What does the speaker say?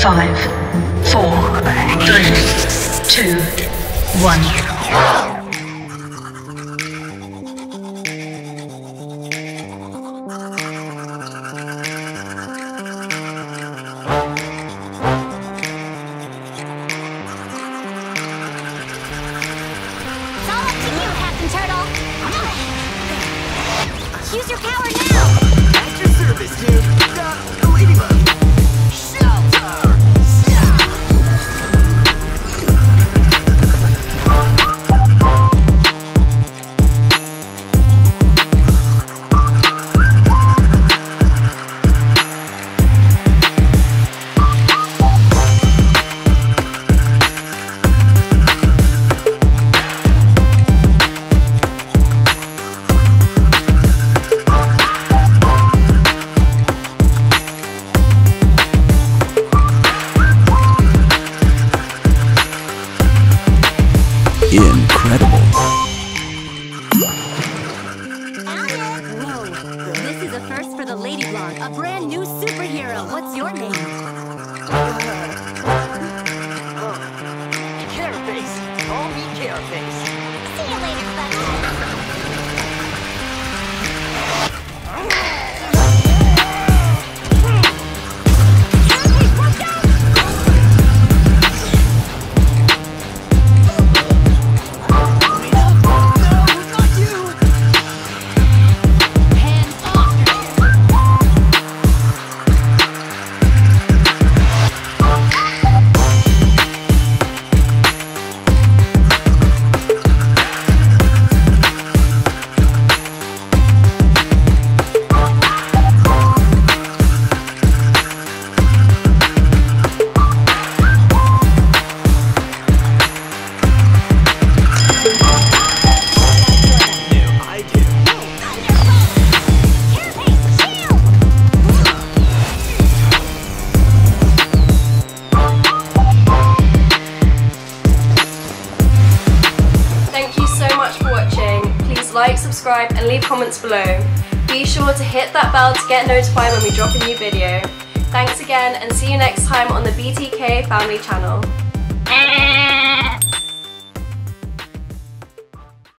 5, 4, 3, 2, 1. Use your power now! At your service, dude. The Ladybug. Shelter! Incredible. Whoa, this is a first for the Ladybug, a brand new superhero. What's your name? Carapace. Call me Carapace. See you later, Buggy. Like, subscribe and leave comments below. Be sure to hit that bell to get notified when we drop a new video. Thanks again and see you next time on the BTK Family channel.